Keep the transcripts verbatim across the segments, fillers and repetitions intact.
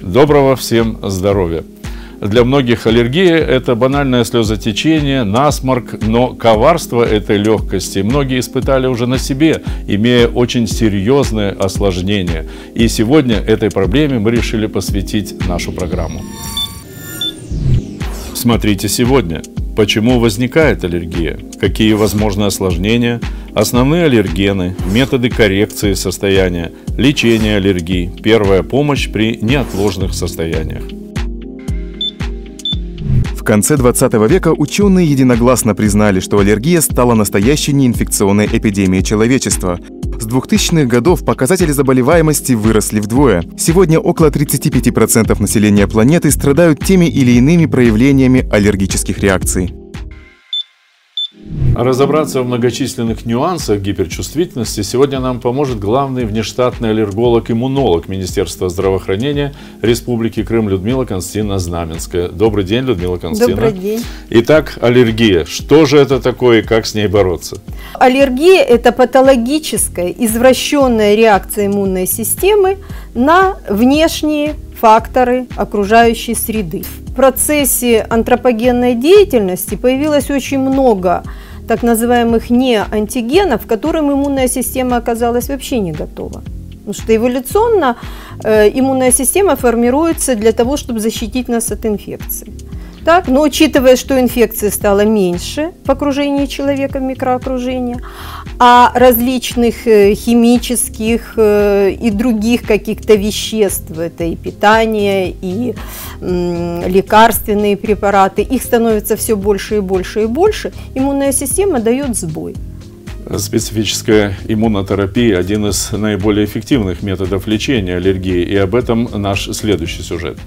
Доброго всем здоровья! Для многих аллергия – это банальное слезотечение, насморк, но коварство этой легкости многие испытали уже на себе, имея очень серьезное осложнение. И сегодня этой проблеме мы решили посвятить нашу программу. Смотрите сегодня. Почему возникает аллергия? Какие возможны осложнения? Основные аллергены, методы коррекции состояния, лечение аллергии, первая помощь при неотложных состояниях. В конце двадцатого века ученые единогласно признали, что аллергия стала настоящей неинфекционной эпидемией человечества. С двухтысячных годов показатели заболеваемости выросли вдвое. Сегодня около тридцати пяти процентов населения планеты страдают теми или иными проявлениями аллергических реакций. Разобраться в многочисленных нюансах гиперчувствительности сегодня нам поможет главный внештатный аллерголог-иммунолог Министерства здравоохранения Республики Крым Людмила Константиновна Знаменская. Добрый день, Людмила Константиновна. Добрый день. Итак, аллергия. Что же это такое и как с ней бороться? Аллергия – это патологическая, извращенная реакция иммунной системы на внешние факторы окружающей среды. В процессе антропогенной деятельности появилось очень много так называемых неантигенов, к которым иммунная система оказалась вообще не готова. Потому что эволюционно э, иммунная система формируется для того, чтобы защитить нас от инфекций. Так, но учитывая, что инфекции стало меньше в окружении человека, в микроокружении, а различных э, химических э, и других каких-то веществ, это и питание, и э, лекарственные препараты, их становится все больше и больше и больше, иммунная система дает сбой. Специфическая иммунотерапия – один из наиболее эффективных методов лечения аллергии, и об этом наш следующий сюжет.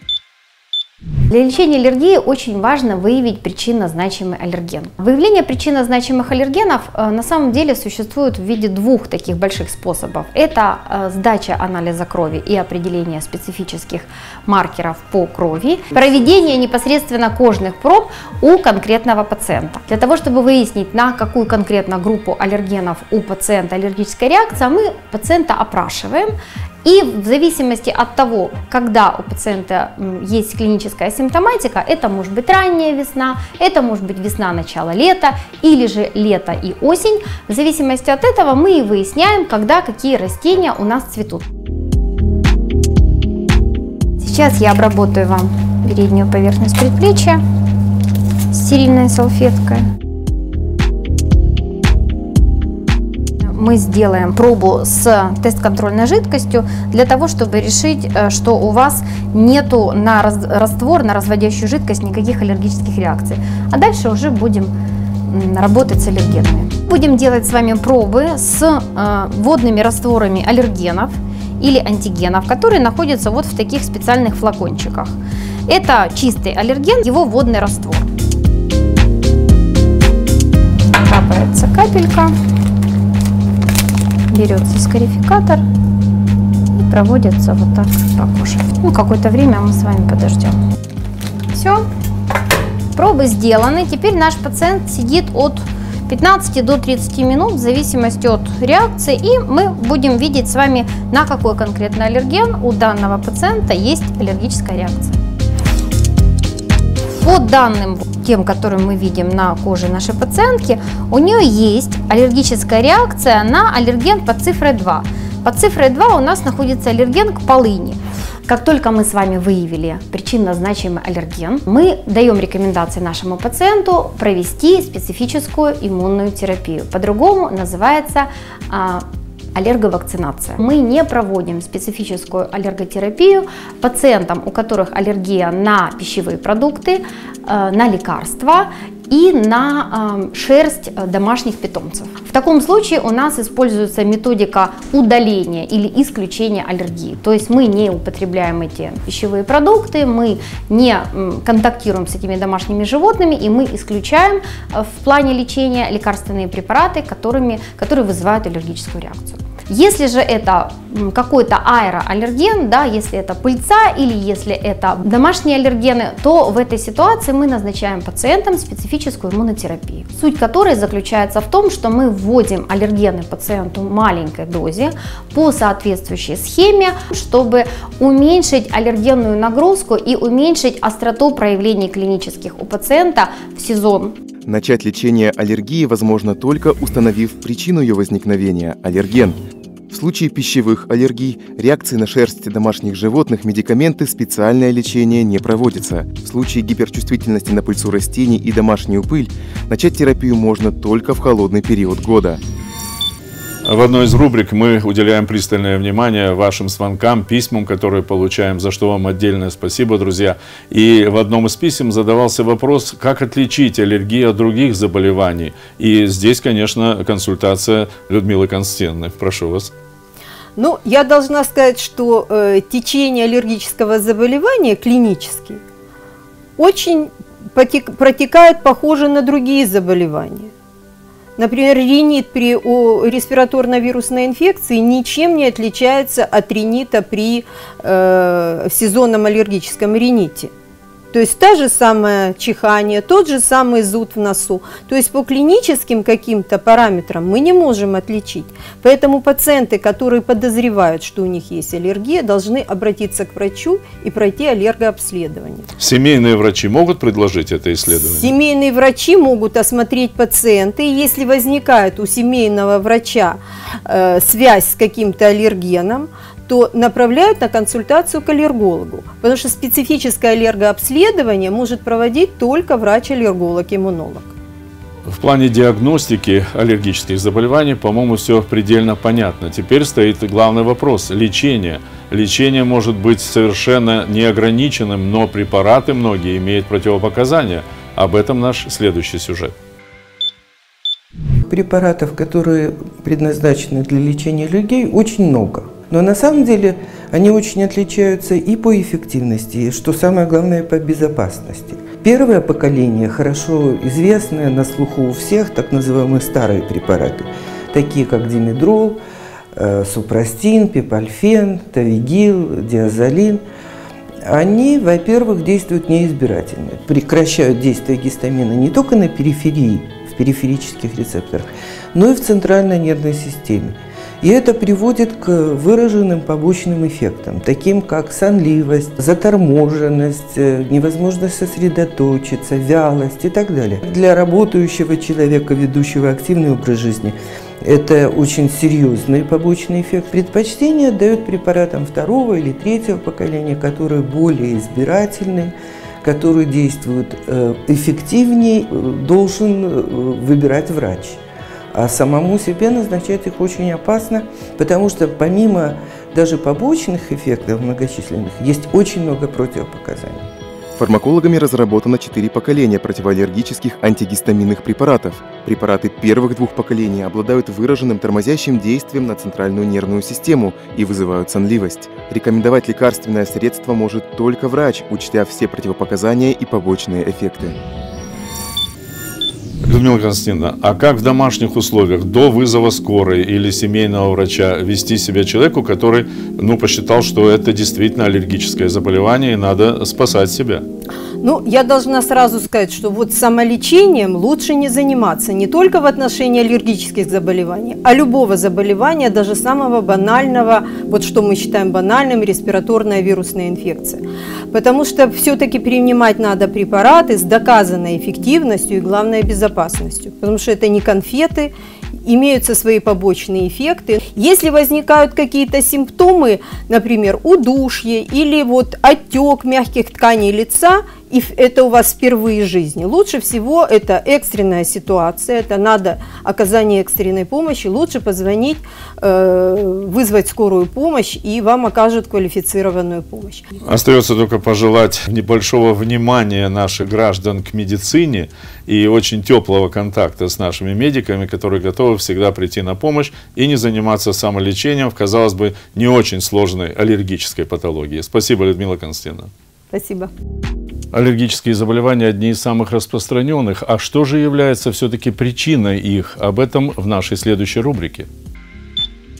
Для лечения аллергии очень важно выявить причинно-значимый аллерген. Выявление причинно-значимых аллергенов э, на самом деле существует в виде двух таких больших способов. Это э, сдача анализа крови и определение специфических маркеров по крови, проведение непосредственно кожных проб у конкретного пациента. Для того, чтобы выяснить, на какую конкретно группу аллергенов у пациента аллергическая реакция, мы пациента опрашиваем. И в зависимости от того, когда у пациента есть клиническая симптоматика, это может быть ранняя весна, это может быть весна, начало лета, или же лето и осень. В зависимости от этого мы и выясняем, когда какие растения у нас цветут. Сейчас я обработаю вам переднюю поверхность предплечья стерильной салфеткой. Мы сделаем пробу с тест-контрольной жидкостью для того, чтобы решить, что у вас нету на раствор, на разводящую жидкость никаких аллергических реакций. А дальше уже будем работать с аллергенами. Будем делать с вами пробы с водными растворами аллергенов или антигенов, которые находятся вот в таких специальных флакончиках. Это чистый аллерген, его водный раствор. Капается капелька. Берется скарификатор и проводится вот так по коже. Ну, какое-то время мы с вами подождем. Все, пробы сделаны. Теперь наш пациент сидит от пятнадцати до тридцати минут в зависимости от реакции, и мы будем видеть с вами, на какой конкретно аллерген у данного пациента есть аллергическая реакция. По данным тем, которые мы видим на коже нашей пациентки, у нее есть аллергическая реакция на аллерген под цифрой два. Под цифрой два у нас находится аллерген к полыни. Как только мы с вами выявили причинно-значимый аллерген, мы даем рекомендации нашему пациенту провести специфическую иммунную терапию. По-другому называется а, аллерговакцинация. Мы не проводим специфическую аллерготерапию пациентам, у которых аллергия на пищевые продукты, на лекарства и на шерсть домашних питомцев. В таком случае у нас используется методика удаления или исключения аллергии. То есть мы не употребляем эти пищевые продукты, мы не контактируем с этими домашними животными, и мы исключаем в плане лечения лекарственные препараты, которыми, которые вызывают аллергическую реакцию. Если же это какой-то аэроаллерген, да, если это пыльца или если это домашние аллергены, то в этой ситуации мы назначаем пациентам специфическую иммунотерапию, суть которой заключается в том, что мы вводим аллергены пациенту в маленькой дозе по соответствующей схеме, чтобы уменьшить аллергенную нагрузку и уменьшить остроту проявлений клинических у пациента в сезон. Начать лечение аллергии возможно только установив причину ее возникновения – аллерген. В случае пищевых аллергий, реакции на шерсть домашних животных, медикаменты, специальное лечение не проводится. В случае гиперчувствительности на пыльцу растений и домашнюю пыль, начать терапию можно только в холодный период года. В одной из рубрик мы уделяем пристальное внимание вашим звонкам, письмам, которые получаем, за что вам отдельное спасибо, друзья. И в одном из писем задавался вопрос, как отличить аллергию от других заболеваний. И здесь, конечно, консультация Людмилы Константиновны. Прошу вас. Ну, я должна сказать, что э, течение аллергического заболевания клинически очень потек, протекает похоже на другие заболевания. Например, ринит при респираторно-вирусной инфекции ничем не отличается от ринита при э, сезонном аллергическом рините. То есть та же самое чихание, тот же самый зуд в носу. То есть по клиническим каким-то параметрам мы не можем отличить. Поэтому пациенты, которые подозревают, что у них есть аллергия, должны обратиться к врачу и пройти аллергообследование. Семейные врачи могут предложить это исследование? Семейные врачи могут осмотреть пациента, и если возникает у семейного врача э, связь с каким-то аллергеном, то направляют на консультацию к аллергологу, потому что специфическое аллергообследование может проводить только врач-аллерголог-иммунолог. В плане диагностики аллергических заболеваний, по-моему, все предельно понятно. Теперь стоит главный вопрос – лечение. Лечение может быть совершенно неограниченным, но препараты многие имеют противопоказания. Об этом наш следующий сюжет. Препаратов, которые предназначены для лечения аллергии, очень много. Но на самом деле они очень отличаются и по эффективности, и, что самое главное, по безопасности. Первое поколение, хорошо известное, на слуху у всех, так называемые старые препараты, такие как димедрол, э, супрастин, пипальфен, тавигил, диазолин, они, во-первых, действуют неизбирательно, прекращают действие гистамина не только на периферии, в периферических рецепторах, но и в центральной нервной системе. И это приводит к выраженным побочным эффектам, таким как сонливость, заторможенность, невозможность сосредоточиться, вялость и так далее. Для работающего человека, ведущего активный образ жизни, это очень серьезный побочный эффект. Предпочтение отдают препаратам второго или третьего поколения, которые более избирательны, которые действуют эффективнее, должен выбирать врач. А самому себе назначать их очень опасно, потому что помимо даже побочных эффектов многочисленных, есть очень много противопоказаний. Фармакологами разработано четыре поколения противоаллергических антигистаминных препаратов. Препараты первых двух поколений обладают выраженным тормозящим действием на центральную нервную систему и вызывают сонливость. Рекомендовать лекарственное средство может только врач, учтя все противопоказания и побочные эффекты. Людмила Константиновна, а как в домашних условиях до вызова скорой или семейного врача вести себя человеку, который ну, посчитал, что это действительно аллергическое заболевание и надо спасать себя? Ну, я должна сразу сказать, что вот самолечением лучше не заниматься не только в отношении аллергических заболеваний, а любого заболевания, даже самого банального, вот что мы считаем банальным, респираторная вирусная инфекция. Потому что все-таки принимать надо препараты с доказанной эффективностью и, главное, безопасностью. Потому что это не конфеты, имеются свои побочные эффекты. Если возникают какие-то симптомы, например, удушье или вот отек мягких тканей лица, и это у вас впервые в жизни, лучше всего это экстренная ситуация, это надо оказание экстренной помощи, лучше позвонить, э, вызвать скорую помощь, и вам окажут квалифицированную помощь. Остается только пожелать небольшого внимания наших граждан к медицине и очень теплого контакта с нашими медиками, которые готовы всегда прийти на помощь и не заниматься самолечением в, казалось бы, не очень сложной аллергической патологии. Спасибо, Людмила Константиновна. Спасибо. Аллергические заболевания одни из самых распространенных. А что же является все-таки причиной их? Об этом в нашей следующей рубрике.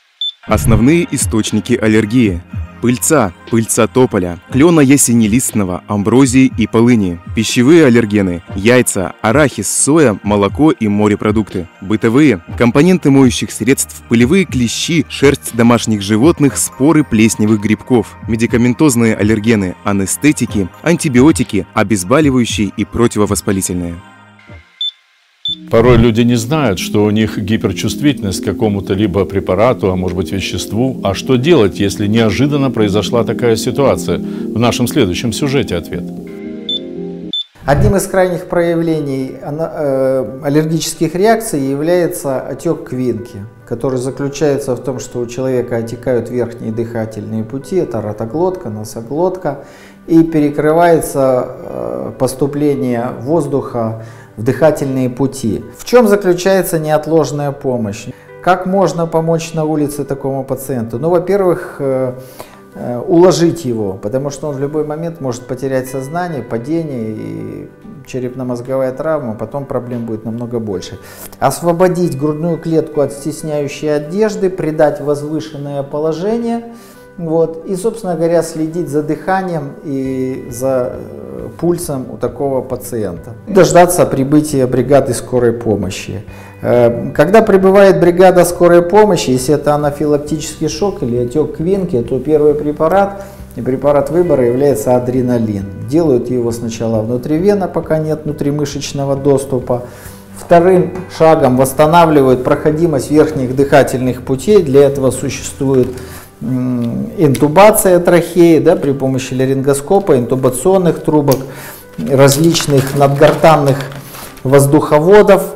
Основные источники аллергии. Пыльца, пыльца тополя, клена ясенелистного, амброзии и полыни. Пищевые аллергены – яйца, арахис, соя, молоко и морепродукты. Бытовые – компоненты моющих средств, пылевые клещи, шерсть домашних животных, споры плесневых грибков. Медикаментозные аллергены – анестетики, антибиотики, обезболивающие и противовоспалительные. Порой люди не знают, что у них гиперчувствительность к какому-то либо препарату, а может быть веществу. А что делать, если неожиданно произошла такая ситуация? В нашем следующем сюжете ответ. Одним из крайних проявлений аллергических реакций является отек квинки, который заключается в том, что у человека отекают верхние дыхательные пути, это ротоглотка, носоглотка, и перекрывается поступление воздуха в дыхательные пути. В чем заключается неотложная помощь? Как можно помочь на улице такому пациенту? Ну, во-первых, уложить его, потому что он в любой момент может потерять сознание, падение и черепно-мозговая травма, потом проблем будет намного больше. Освободить грудную клетку от стесняющей одежды, придать возвышенное положение, вот, и, собственно говоря, следить за дыханием и за пульсом у такого пациента. Дождаться прибытия бригады скорой помощи. Когда прибывает бригада скорой помощи, если это анафилактический шок или отек квинки, то первый препарат и препарат выбора является адреналин. Делают его сначала внутривенно, пока нет внутримышечного доступа. Вторым шагом восстанавливают проходимость верхних дыхательных путей. Для этого существует интубация трахеи, да, при помощи ларингоскопа, интубационных трубок, различных надгортанных воздуховодов.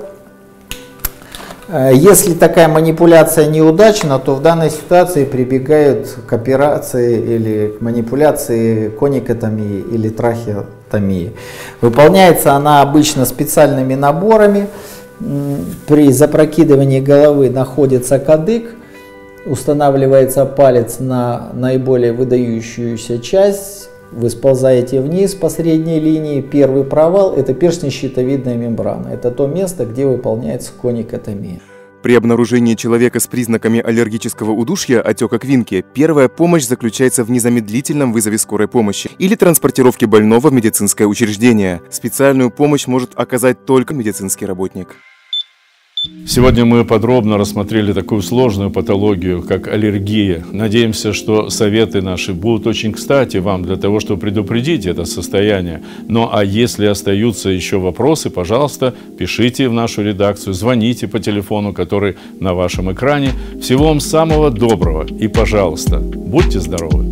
Если такая манипуляция неудачна, то в данной ситуации прибегают к операции или к манипуляции коникотомии или трахеотомии. Выполняется она обычно специальными наборами. При запрокидывании головы находится кадык, устанавливается палец на наиболее выдающуюся часть, вы сползаете вниз по средней линии, первый провал – это перстненно-щитовидная мембрана, это то место, где выполняется коникотомия. При обнаружении человека с признаками аллергического удушья, отека квинки, первая помощь заключается в незамедлительном вызове скорой помощи или транспортировке больного в медицинское учреждение. Специальную помощь может оказать только медицинский работник. Сегодня мы подробно рассмотрели такую сложную патологию, как аллергия. Надеемся, что советы наши будут очень кстати вам для того, чтобы предупредить это состояние. Ну а если остаются еще вопросы, пожалуйста, пишите в нашу редакцию, звоните по телефону, который на вашем экране. Всего вам самого доброго и, пожалуйста, будьте здоровы!